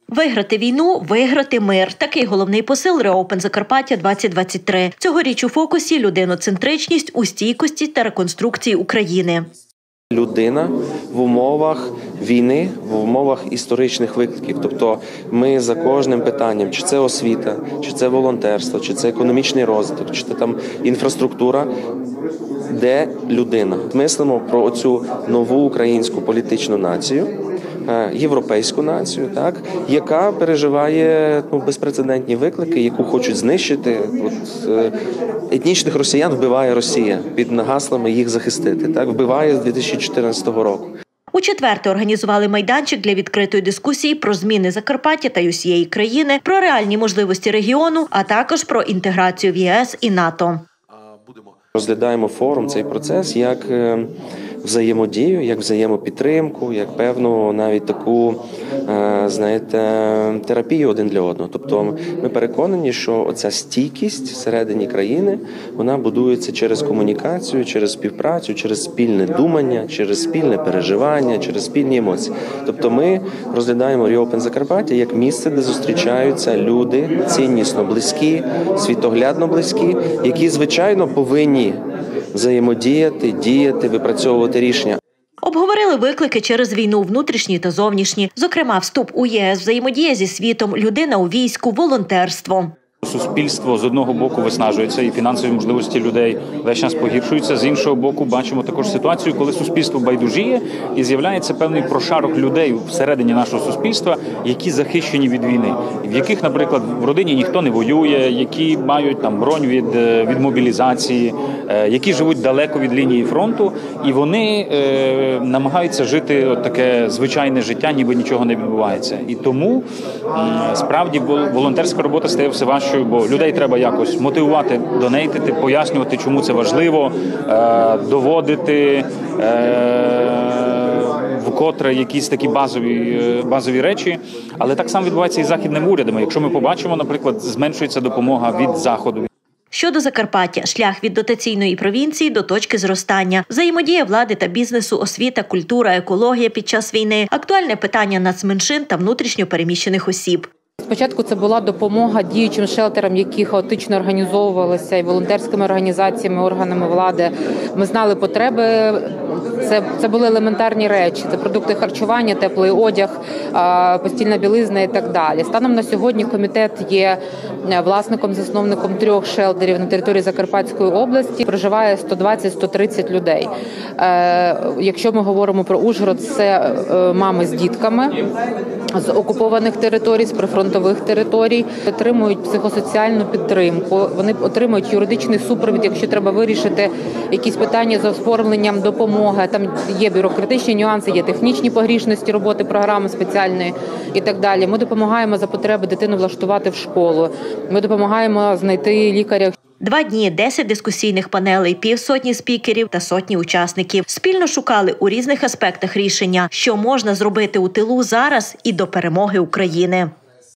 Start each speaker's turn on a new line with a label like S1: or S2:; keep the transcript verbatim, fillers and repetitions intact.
S1: Виграти війну – виграти мир. Такий головний посил Reopen Закарпаття двадцять двадцять три. Цьогоріч у фокусі – людиноцентричність у стійкості та реконструкції України.
S2: Людина в умовах війни, в умовах історичних викликів. Тобто ми за кожним питанням, чи це освіта, чи це волонтерство, чи це економічний розвиток, чи це там інфраструктура, де людина. Мислимо про оцю нову українську політичну націю, європейську націю, так, яка переживає ну, безпрецедентні виклики, яку хочуть знищити. От, е, етнічних росіян вбиває Росія під гаслами їх захистити. Так, вбиває з дві тисячі чотирнадцятого року.
S1: У четверте організували майданчик для відкритої дискусії про зміни Закарпаття та й усієї країни, про реальні можливості регіону, а також про інтеграцію в ЄС і НАТО.
S2: Розглядаємо форум, цей процес, як взаємодію, як взаємопідтримку, як певну навіть таку, знаєте, терапію один для одного. Тобто ми переконані, що оця стійкість всередині країни, вона будується через комунікацію, через співпрацю, через спільне думання, через спільне переживання, через спільні емоції. Тобто ми розглядаємо Reopen Закарпаття як місце, де зустрічаються люди ціннісно близькі, світоглядно близькі, які, звичайно, повинні взаємодіяти, діяти, випрацьовувати рішення.
S1: Обговорили виклики через війну, внутрішні та зовнішні. Зокрема, вступ у ЄС, взаємодія зі світом, людина у війську, волонтерство.
S3: Суспільство з одного боку виснажується і фінансові можливості людей весь час погіршуються. З іншого боку, бачимо також ситуацію, коли суспільство байдужіє і з'являється певний прошарок людей всередині нашого суспільства, які захищені від війни, в яких, наприклад, в родині ніхто не воює, які мають там бронь від, від мобілізації, які живуть далеко від лінії фронту, і вони е, намагаються жити от таке звичайне життя, ніби нічого не відбувається. І тому е, справді волонтерська робота стає все важче. Бо людей треба якось мотивувати, донейтити, пояснювати, чому це важливо, доводити вкотре якісь такі базові, базові речі. Але так само відбувається і з західними урядами. Якщо ми побачимо, наприклад, зменшується допомога від Заходу.
S1: Щодо Закарпаття – шлях від дотаційної провінції до точки зростання. Взаємодія влади та бізнесу, освіта, культура, екологія під час війни – актуальне питання нацменшин та внутрішньо переміщених осіб.
S4: Спочатку це була допомога діючим шелтерам, які хаотично організовувалися, і волонтерськими організаціями, органами влади. Ми знали потреби, це, це були елементарні речі, це продукти харчування, теплий одяг, постільна білизна і так далі. Станом на сьогодні комітет є власником, засновником трьох шелтерів на території Закарпатської області. Проживає сто двадцять - сто тридцять людей. Якщо ми говоримо про Ужгород, це мами з дітками з окупованих територій, з прифронтових територій, отримують психосоціальну підтримку, вони отримують юридичний супровід, якщо треба вирішити якісь питання з оформленням допомоги. Там є бюрократичні нюанси, є технічні погрішності роботи програми спеціальної і так далі. Ми допомагаємо за потреби дитину влаштувати в школу, ми допомагаємо знайти лікаря.
S1: Два дні, десять дискусійних панелей, півсотні спікерів та сотні учасників. Спільно шукали у різних аспектах рішення, що можна зробити у тилу зараз і до перемоги України.